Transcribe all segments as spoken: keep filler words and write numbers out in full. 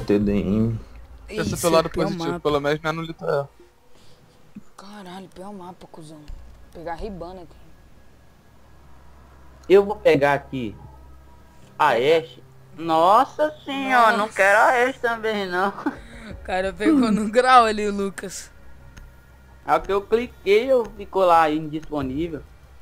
T D M. Pensa pelo lado positivo, pelo menos não é no litoral. Caralho, pior mapa, cuzão. Vou pegar a Ribana aqui. Eu vou pegar aqui a Ashe. Nossa senhora, Nossa. não quero a Ashe também não. O cara pegou no grau ali, o Lucas. A que eu cliquei, eu ficou lá indisponível.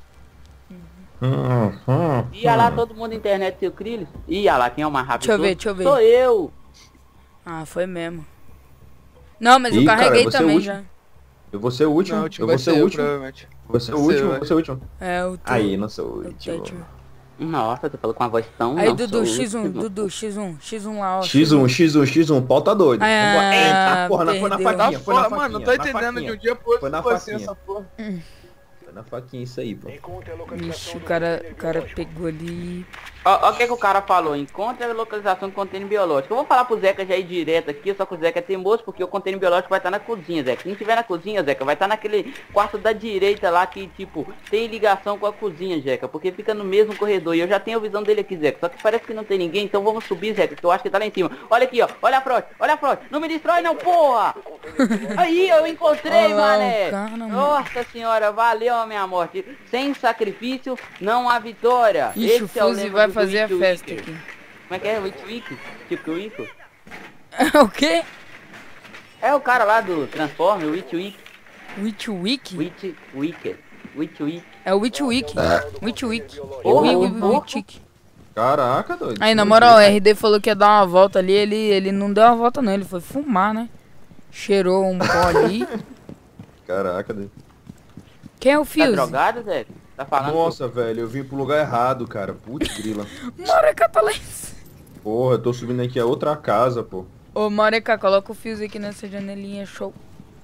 Hum, hum, Ia lá hum. todo mundo na internet, seu Crillis. Ia lá, quem é o mais rápido? Deixa eu ver, todo? deixa eu ver. Sou eu. Ah, foi mesmo. Não, mas Ih, eu cara, carreguei você é o também último. já. Eu vou ser o último. Não, tipo, eu vai vou ser ser o eu, último. provavelmente. Vou ser o Vai ser, último, vai. vou ser o último. É, o teu. Aí, não sou o o último. Tetio. Nossa, tu falou com uma voz tão... Aí, não, Dudu, sou o X um, último. Dudu, X um, X um lá, ó. X um, X um, X um, pau tá doido. Ah, Vambora. Eita, porra, na- foi na perdeu. faquinha, foi na Tá faquinha. foda, mano, não tô na entendendo faquinha. de um dia pro outro Foi na ficou assim faquinha. essa porra. Foi na faquinha isso aí, pô. Ixi, o cara, o cara pegou ali. Ó, ó o que, que o cara falou, encontre a localização do contêiner biológico. Eu vou falar pro Zeca já ir direto aqui, só que o Zeca é teimoso, porque o contêiner biológico vai estar na cozinha, Zeca. Se não tiver na cozinha, Zeca, vai estar naquele quarto da direita lá que, tipo, tem ligação com a cozinha, Zeca, porque fica no mesmo corredor. E eu já tenho a visão dele aqui, Zeca, só que parece que não tem ninguém, então vamos subir, Zeca, que eu acho que tá lá em cima. Olha aqui, ó, olha a fraude, olha a fraude. Não me destrói não, porra! Aí, eu encontrei, Olha lá, mané. o cara, mano. Nossa senhora, valeu a minha morte. Sem sacrifício, não há vitória. Ixi, o Esse é o Fuzzy lema vai do fazer a Wiki festa Wiki. aqui. Como é que é? Wiki Wiki? Tipo Wiki? O quê? É o cara lá do Transform, o Wiki Wiki. Witch Wiki? Wiki Wiki. Wiki Wiki. É o Witch Wiki. Witch Wiki. Porra, Wi- ô, wi- porra. Witch Wiki. Caraca, doido. Aí, na moral, o R D falou que ia dar uma volta ali, ele, ele não deu uma volta não, ele foi fumar, né? Cheirou um pó ali. Caraca, doido. Quem é o Tá Fuse? drogado, Zé? Tá falando? Nossa, velho, eu vim pro lugar errado, cara. Putz, grila. Moreca tá lá em cima. Porra, eu tô subindo aqui a outra casa, pô. Ô, Moreca, coloca o Fuse aqui nessa janelinha, show.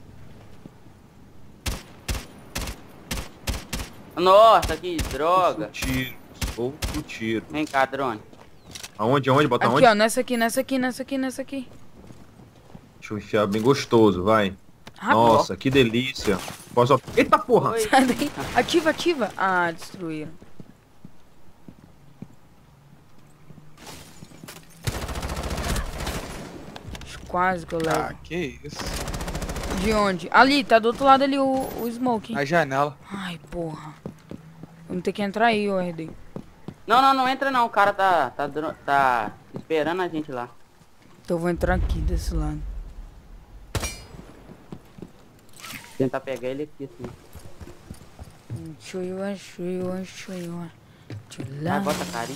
Nossa, que Outro droga. tiro, outro tiro. Vem cá, drone. Aonde, aonde? Bota Aqui, aonde? ó, nessa aqui, nessa aqui, nessa aqui, nessa aqui. Deixa eu enfiar bem gostoso, vai. Rápido. Nossa, que delícia. Posso... Eita porra! Oi. Sai daí. Ativa, ativa. Ah, destruíram. Quase que eu levo. Ah, que isso. De onde? Ali, tá do outro lado ali o, o Smoke. Na janela. Ai, porra. Vamos ter que entrar aí, ô R D. Não, não, não entra não. O cara tá, tá, dro- tá esperando a gente lá. Então eu vou entrar aqui desse lado. Tentar pegar ele aqui assim. Chuiua, chuiua, chuiua. Vai, bota a carinha.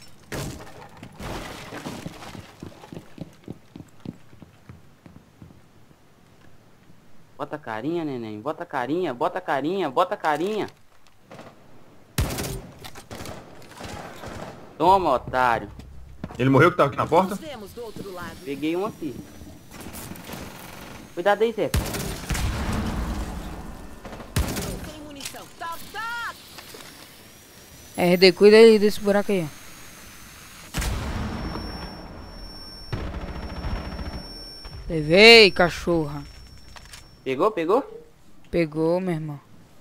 Bota a carinha, neném. Bota a carinha, bota a carinha, bota a carinha. Toma, otário. Ele morreu que tava aqui na porta? Nos vemos do outro lado. Peguei um aqui. Cuidado aí, Zé. Sem munição. Tá, tá. R D, cuida aí desse buraco aí, ó. Levei, cachorra. Pegou, pegou? Pegou, meu irmão.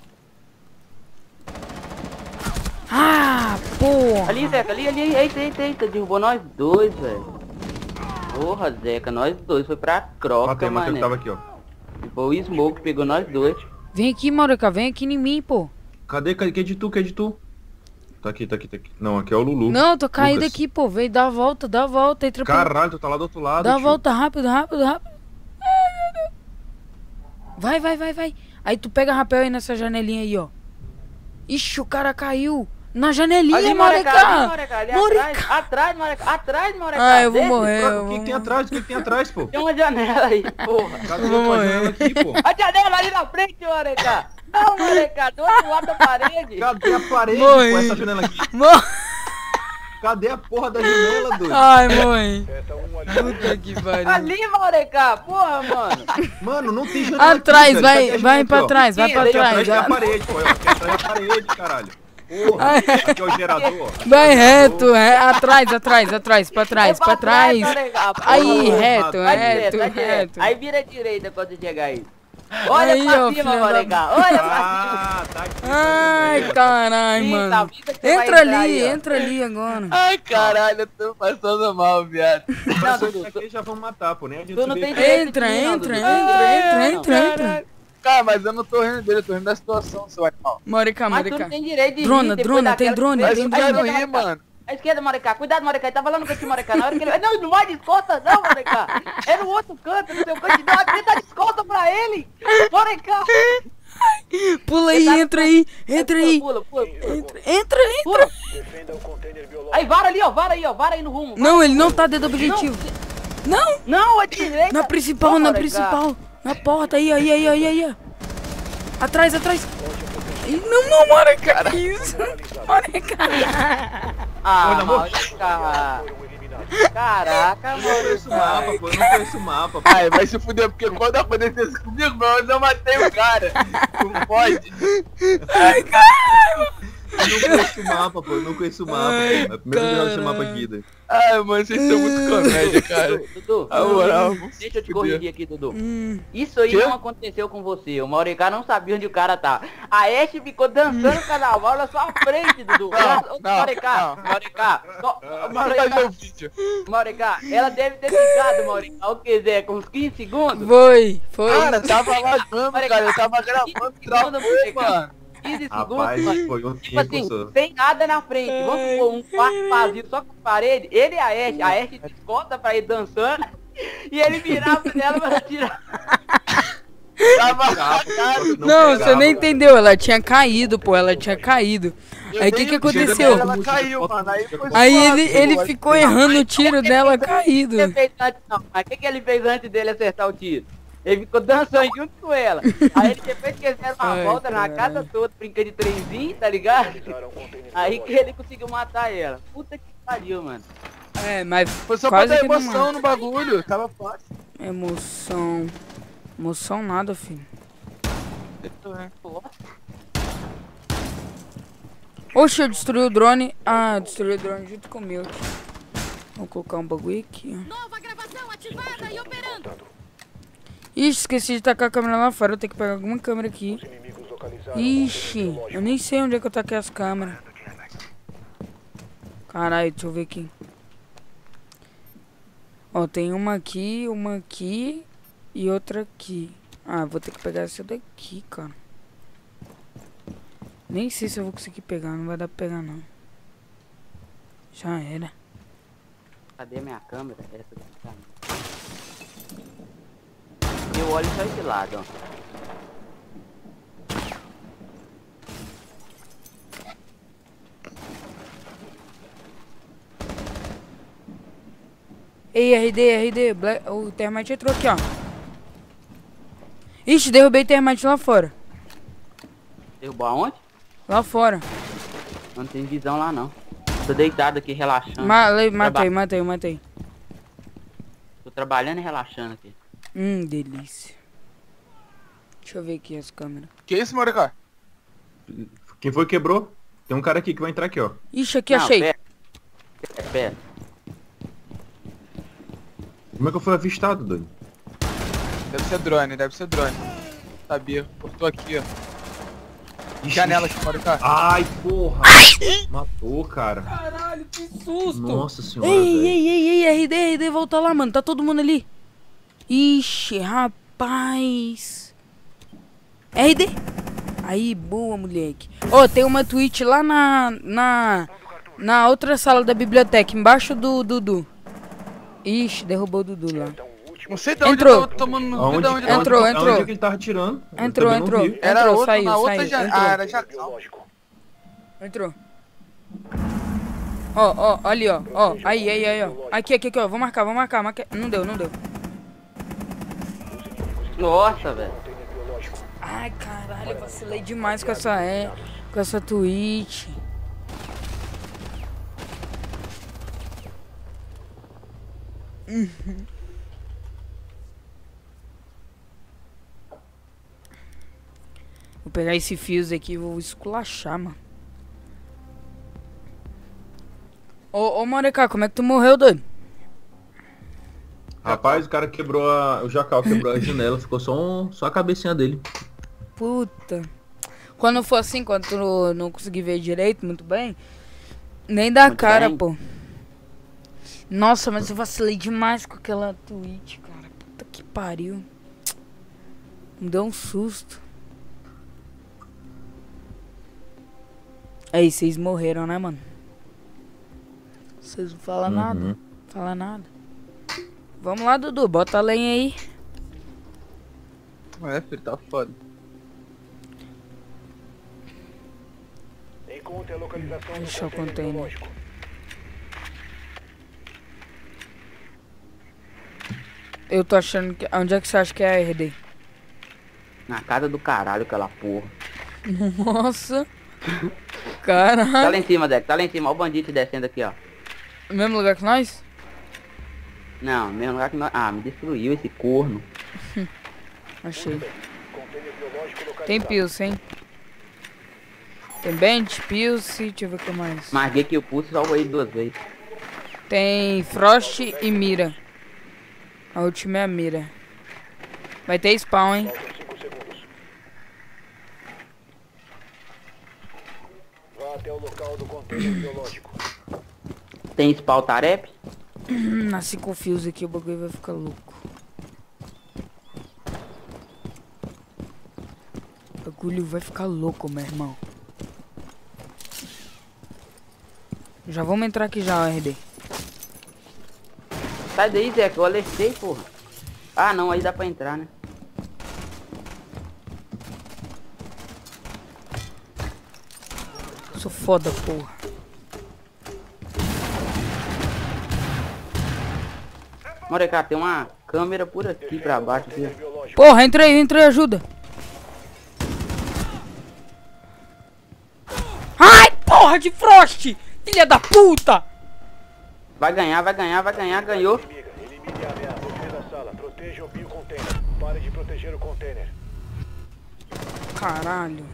Ah, porra. Ali, Zeca, ali, ali, eita, eita, eita. Derrubou nós dois, velho. Porra, Zeca, nós dois. Foi pra croca, Matei, matei mano. que tava aqui, ó. Foi o Smoke, pegou nós dois. Vem aqui, Moreca, vem aqui em mim, pô. Cadê? Cadê? Que é de tu? Que é de tu? Tá aqui, tá aqui, tá aqui. Não, aqui é o Lulu. Não, eu tô caído Lucas. aqui, pô. Vem, dá a volta, dá a volta. Entra pra... Caralho, tu tá lá do outro lado, Dá a tio. volta, rápido, rápido, rápido. Ai, meu Deus. Vai, vai, vai, vai. Aí tu pega rapel aí nessa janelinha aí, ó. Ixi, o cara caiu. Na janelinha, Ali, Moreca. Moreca, ali, Moreca, ali Moreca. atrás, atrás, Moreca, atrás, Moreca. Ah, eu vou desce. morrer. eu O que, vou que tem atrás? O que, que tem atrás, pô? Tem uma janela aí, porra. Cadê Eu vou a tua morrer. janela aqui, pô? A janela ali na frente, Moreca. Não, Moreca, do outro lado da parede. Cadê a parede, Morri. pô? Essa janela aqui. Mor- Cadê a porra da janela, doido? Ai, mãe. Puta que pariu. Ali, Moreca, porra, mano. Mano, não tem janela Atrás, aqui, velho. vai, Cadê a vai janela pra aqui, ó? trás, vai Sim, pra ali Aqui atrás trás. tem a vai- parede, pô. Aqui atrás tem a parede, caralho. Porra, aqui é o gerador, ó. Vai reto, é, atrás, atrás, atrás, pra trás, É pra trás. Moreca, porra, Aí, mano. reto, Vai reto, direto, vai direto. reto. Aí vira à direita quando chegar aí. Olha Aí, pra ó, cima, filha da- Morecá. Olha pra cima. Ah, tá aqui. Ai, caralho, Ih, mano. tá vendo que você Entra vai entrar ali, aí, ó. entra ali agora. Ai, caralho, eu tô passando mal, viado. Não, Mas Dudu, isso aqui já vão matar, pô. Nem a gente Tu não subir tem aqui. direito Entra, de ir, não, entra, Dudu. entra, entra, Não. entra, entra. Cara, mas eu não tô rindo dele, eu tô rindo da situação, seu animal. Morecá, Mas tu Morecá. não tem direito de Drona, ir depois drona, daquela tem drone, que Mas fez. tem eu À quero esquerda, ir, Morecá. mano. À esquerda, Morecá. Cuidado, Morecá. Ele tá falando com esse Morecá. Na hora que ele... Não, não vai de escolta, não, Morecá. É no outro canto, no seu canto. Não, aqui tá de escolta pra ele. Morecá. Pula aí, Ele tá- entra aí, entra aí. Pula, pula, pula. Entra, entra, entra. Pula. Aí, vara ali, ó. Vara aí, ó. Vara aí no rumo. Não, ele não tá dentro do objetivo. Não, Não, à direita. na principal, Ó, na Morecá. principal. Na porta, aí, aí, aí, aí, aí. Atrás, atrás. Ih, Não, não, Morecá, que isso? Morecá. Ah, Olha, amor. Morecá. Caraca, Eu não conheço o mapa, Morecá. pô. Eu não conheço o mapa, pô. Ai, vai se fuder, porque quando aconteceu isso comigo, meu, eu matei o cara. Não pode. Eu não conheço o mapa, pô. Eu não conheço o mapa. Ai, pô. É a primeira vez que eu esse mapa caralho. aqui, daí. Ai, mano, vocês são muito comédia, cara. Dudu, A moral, deixa eu te fuder. corrigir aqui, Dudu. Hum, Isso aí Quê? não aconteceu com você. O Maurecá não sabia onde o cara tá. A Ashe ficou dançando o carnaval na sua frente, Dudu. Não, Ela- não, Maurecá, não. Maurecá, só- Vou fazer Maurecá, o vídeo. Maurecá, ela deve ter ficado, Maurecá, o que Zé, com uns quinze segundos. foi, foi. Cara, tava lagando, cara. Eu tava gravando, travou, mano. quinze Rapaz, segundos, mano. foi um Tipo assim, tempo, só. sem nada na frente. Vamos supor, um quarto vazio só com parede. Ele e a Ashe, a Ashe desconta pra ir dançando. E ele virava nela pra tirar. Tava Não, lagado. Não, você pegava. nem entendeu, ela tinha caído, pô, ela tinha caído. Aí o que que aconteceu? Ela caiu, mano. Aí, foi Aí suave, ele, ele eu ficou acho. errando o tiro dela caído. O que ele fez antes, não? Mas o que, que ele fez antes dele acertar o tiro? Ele ficou dançando junto com ela. Aí ele depois que eles deram uma Ai, volta na caralho. casa toda, brincando de trenzinho, tá ligado? Aí que ele conseguiu matar ela. Puta que pariu, mano. É, mas Foi só pra quase dar que não emoção mata. no bagulho. Tava fácil. Emoção. Emoção nada, filho. Oxe, eu destruí o drone. Ah, destruí o drone junto com o meu. Vou colocar um bagulho aqui, ó. Nova gravação ativada e operando. Ixi, esqueci de tacar a câmera lá fora. Eu tenho que pegar alguma câmera aqui. Ixi, eu nem sei onde é que eu taquei as câmeras. Caralho, deixa eu ver aqui. Ó, tem uma aqui, uma aqui e outra aqui. Ah, vou ter que pegar essa daqui, cara. Nem sei se eu vou conseguir pegar, não vai dar pra pegar não. Já era. Cadê minha câmera? Essa daqui tá. Eu olho só esse lado, ó. Ei, R D, R D, Black... o termite entrou aqui, ó. Ixi, derrubei o termite lá fora. Derrubou aonde? Lá fora. Não tem visão lá não. Tô deitado aqui relaxando. Ma le- matei, matei, matei. Tô trabalhando e relaxando aqui. Hum, delícia. Deixa eu ver aqui as câmeras. Que isso, Morecá? Quem foi que quebrou? Tem um cara aqui que vai entrar aqui, ó. Ixi, aqui Não, achei. Pera. Pera, pera. Como é que eu fui avistado, Dani? Deve ser drone, deve ser drone. Sabia, cortou aqui, ó. Ixi, Janela aqui, Morecá. Ai, porra! Matou, cara. Caralho, que susto. Nossa senhora, Ei, velho. ei, ei, ei, R D, R D, volta lá, mano. Tá todo mundo ali. Ixi, rapaz. R D. Aí, boa, moleque. Ó, tem uma Twitch lá na, na, na outra sala da biblioteca, embaixo do Dudu. Ixi, derrubou o Dudu lá. Não sei de onde Entrou. eu tô tomando no Aonde, de onde aonde- Entrou, aonde entrou. é que ele tava atirando? Eu Entrou, também não entrou. vi. Era Entrou, outro, saiu, na outra saiu, já. entrou. Ah, era jacal. Entrou. Ó, ó, ali, ó. Ó, aí, aí, aí, ó. Aqui, aqui, aqui, ó. Vou marcar, vou marcar. marcar. Não deu, não deu. Nossa, velho. Ai, caralho, eu vacilei demais com essa é, com essa Twitch. Uhum. Vou pegar esse fuse aqui e vou esculachar, mano. Ô, ô, Morecá, como é que tu morreu, doido? Rapaz, o cara quebrou a... O Jacal quebrou a janela, ficou só, um... só a cabecinha dele. Puta. Quando for assim, quando tu não conseguir ver direito, muito bem, nem dá Muito cara, bem. pô. Nossa, mas eu vacilei demais com aquela tweet, cara. Puta que pariu. Me deu um susto. Aí, vocês morreram, né, mano? Vocês não falam Uhum. nada. Não falam nada. Vamos lá, Dudu. Bota a lenha aí. É, filho, tá foda. Encontre a localização do Deixa eu container container. biológico. Eu tô achando que... Onde é que você acha que é a R D? Na casa do caralho, aquela porra. Nossa. Tá Caralho. lá em cima, Deco. Tá lá em cima. Olha o bandido descendo aqui, ó. Mesmo lugar que nós? Não, mesmo lugar que nós... Ah, me destruiu esse corno. Achei. Container biológico localizado. Tem Pilce, hein? Tem Bench, Pilce, deixa eu ver o que mais. Marguei que o pulso salvou ele duas vezes. Tem Frost e Mira. A última é a Mira. Vai ter spawn, hein? Faltam cinco segundos. Vá até o local do container biológico. Tem spawn tarep? Hum, Nasci com fios aqui, o bagulho vai ficar louco. O bagulho vai ficar louco, meu irmão. Já vamos entrar aqui já, R D. Sai daí, Zé, que eu alertei, porra. Ah, não, aí dá pra entrar, né? Sou foda, porra. Olha, cara, tem uma câmera por aqui pra baixo. Aqui, ó. Biológico. Porra, entrei, entrei, ajuda. Ai, porra de Frost! Filha da puta! Vai ganhar, vai ganhar, vai ganhar, ganhou. Inimiga, elimine a ameaça. Defenda a sala. Proteja o biocontainer. Pare de proteger o container. Caralho.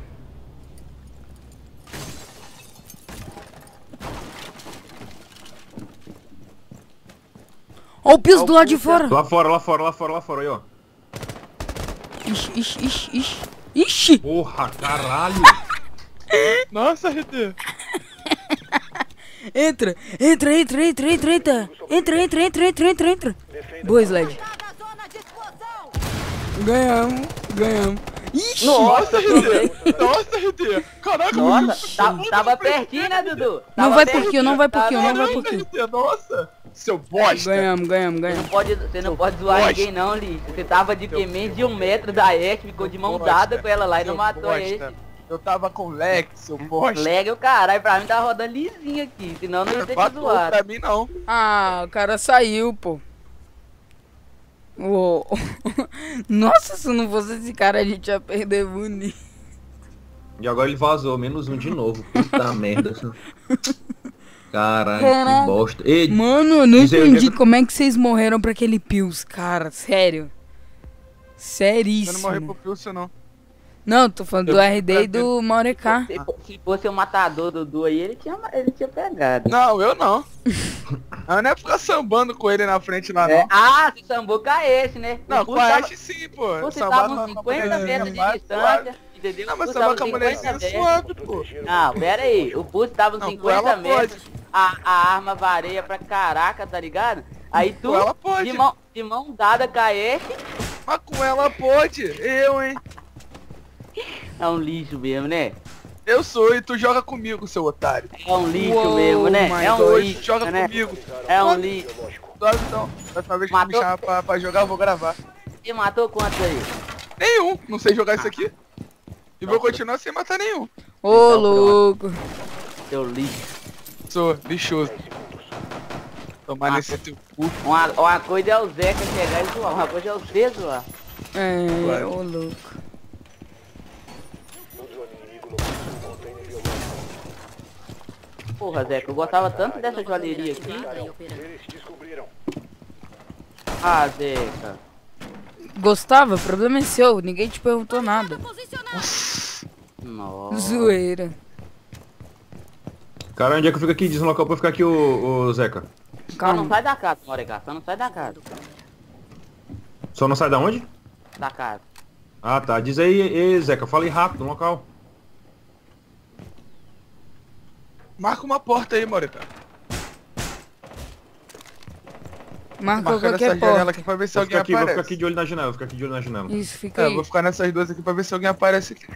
Ó o piso do lado de fora. Lá fora, lá fora, lá fora, lá fora, aí, ó. Ixi, ixi, ixi, ixi. Ixi! Porra, caralho. Nossa, R D. Entra, entra, entra, entra, entra, entra. Entra, entra, entra, entra, entra, entra. Boa, Sled. Na zona de explosão. Ganhamos, ganhamos. Ixi! Nossa, R D. Nossa, R D. Caraca, Nossa, tá- tava pertinho, né, Dudu? Não Tava vai por pertinho, kill, não vai por tava kill, não vai pertinho. por kill. R D, nossa. Seu bosta. Ganhamos, ganhamos, Você não ganhamos. pode, você não pode zoar bosta. ninguém não, lixo. Você tava de que menos de um metro da Ashe, ficou de mão bosta. dada com ela lá e não Seu matou a bosta. Ashe. Eu tava com o Lex, seu bosta. Lega o caralho, pra mim tá rodando lisinho aqui, senão não ia ter te Matou zoado. pra mim, não. Ah, o cara saiu, pô. Uou. Nossa, se não fosse esse cara, a gente ia perder bonito. E agora ele vazou, menos um de novo. Puta merda. Caralho, Caralho. que bosta. Ei, Mano, eu não Diz aí, entendi onde é que- como é que vocês morreram pra aquele Pills, cara. Sério. Eu Seríssimo. não morri pro Pilsen, não. Não, tô falando do Eu- R D e do Maureká. Se, se fosse o matador do Dudu aí, ele tinha, ele tinha pegado. Não, eu não. Eu não é ficar sambando com ele na frente lá, É, não. ah, se sambou com a Ashe, né? Não, O com Pulse a tava- Ashe sim, pô. Você Sambar tava com a uns cinquenta mulherzinha metros de mais distância, entendeu? Não, mas O Pulse sambar tava com a cinquenta mulherzinha metros. suave, pô. Não, pera aí, o Pulse tava uns Não, com cinquenta ela metros, a, a arma vareia pra caraca, tá ligado? Aí tu, Com ela pode. de mão, de mão dada com a Ashe, Mas com ela pode. Eu, hein. é um lixo mesmo, né? Eu sou e tu joga comigo, seu otário. É um lixo Uou, mesmo, né? my É um Hoje lixo, joga né? comigo. É um lixo. Suave, então. Próxima vez que tu me Matou? chamar pra, pra jogar, eu vou gravar. Você matou quantos aí? Nenhum. Não sei jogar isso aqui. E vou continuar sem matar nenhum. Ô, Então, louco. Seu lixo. Sou lixoso. Tomar Ah. nesse teu cu. Uma, uma coisa é o Zeca chegar e zoar, uma coisa é você zoar. É, ô, louco. Porra, Zeca, eu gostava tanto dessa joalheria aqui. Ativada e operando. Eles descobriram. Ah, Zeca. Gostava? O problema é seu. Ninguém te perguntou nada. Posicionado. Nossa. Zoeira. cara, onde é que eu fico aqui? Deslocou pra ficar aqui o, o Zeca. Só não Calma. sai da casa, Morecá, só não sai da casa. Só não sai da onde? Da casa. Ah, tá. Diz aí, ei, Zeca, fala aí rápido no local. Marca uma porta aí, Morita. Marca Marca qualquer nessa janela porta. aqui pra ver se Vou alguém ficar, aqui, vou aparece. ficar aqui de olho na janela, vou ficar aqui de olho na janela. Isso, fica É, aí. vou ficar nessas duas aqui pra ver se alguém aparece aqui.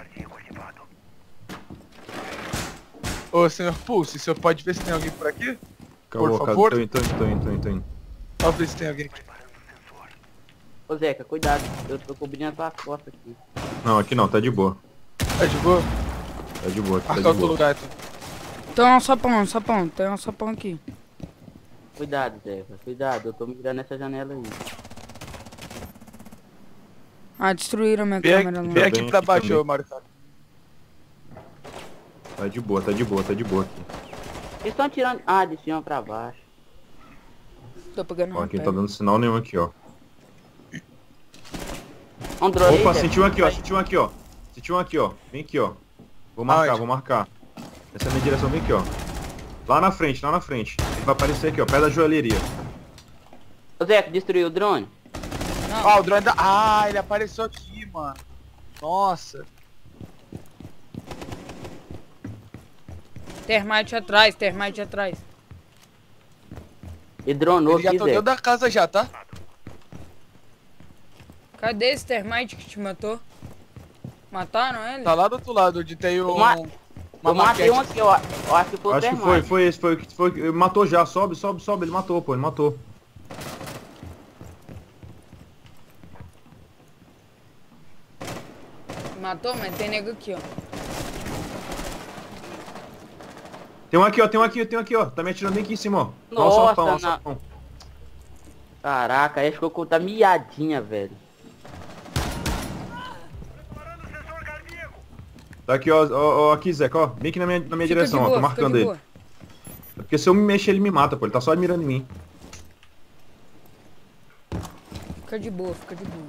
Ô, senhor Pulse, o senhor pode ver se tem alguém por aqui? Calma, Por favor. Tô indo, tô indo, tô indo, tô indo, tô indo. Vamos ver se tem alguém aqui. Ô Zeca, cuidado. Eu tô cobrindo a tua costa aqui. Não, aqui não, tá de boa. Tá de boa? Tá de boa, aqui tá Marca de outro boa. lugar, então. Tem um sapão, um sapão. Tem um sapão aqui. Cuidado, Zeca. Cuidado. Eu tô mirando nessa janela aí. Ah, destruíram a minha Vem câmera aqui, lá. vem Tá aqui bem pra aqui baixo, também. ô Morita. Tá de boa, tá de boa, tá de boa aqui. Eles estão tirando... Ah, de cima pra baixo. Tô pegando Ó, uma aqui não tá pedra. dando sinal nenhum aqui, ó. Um drone Opa, aí, senti um Zeca. aqui, ó, senti um aqui, ó. Senti um aqui, ó. Vem aqui, ó. Vou marcar, Aonde? vou marcar. Essa é a minha direção, vem aqui, ó. Lá na frente, lá na frente. Ele vai aparecer aqui, ó, perto da joalheria. Ô Zeca, destruiu o drone? Ah, o drone da... Ah, ele apareceu aqui, mano. Nossa. Termite atrás, termite atrás. E dronou Ele já aqui, tá dentro Zeca. da casa já, tá? Cadê esse termite que te matou? Mataram ele? Tá lá do outro lado, onde tem o... Eu ma- uma Eu matei um maquete. aqui, ó. Eu acho que foi o Acho que termite. foi, foi esse, foi o que foi. Ele matou já, sobe, sobe, sobe. Ele matou, pô, ele matou. Matou, mas tem nego aqui, ó. Tem um aqui, ó, tem um aqui, tem um aqui, ó. Tá me atirando bem aqui em cima, ó. Ó, o Nossa, sapão, ó, o na- sapão. Caraca, aí ficou com tá miadinha, velho. Tá aqui, ó, ó, ó, aqui, Zeca, ó. Bem aqui na minha, na minha Fica direção, de ó. boa, Tô fica marcando de ele. boa. É porque se eu me mexer, ele me mata, pô. Ele tá só mirando em mim. Fica de boa, fica de boa.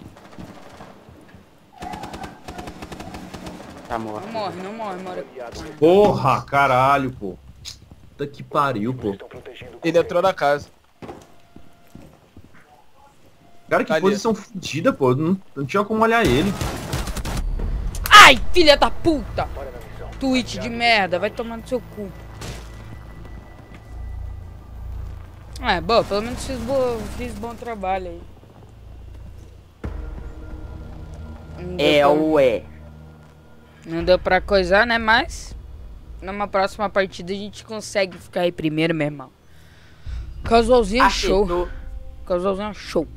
Tá morto. Não morre, não morre, mora. Porra, caralho, pô. Puta que pariu, pô. Estão protegendo o Ele entrou na casa. Cara, que Ali. posição fodida, pô. Não, não tinha como olhar ele. Ai, filha da puta! Bora na missão. Twitch de merda, vai tomar no seu cu. É, bom, pelo menos fiz, bo... fiz bom trabalho aí. Não deu É, pra- ué. Não deu pra coisar, né? Mas numa próxima partida a gente consegue ficar aí primeiro, meu irmão. Casualzinho é show. Acertou. Casualzinho é show.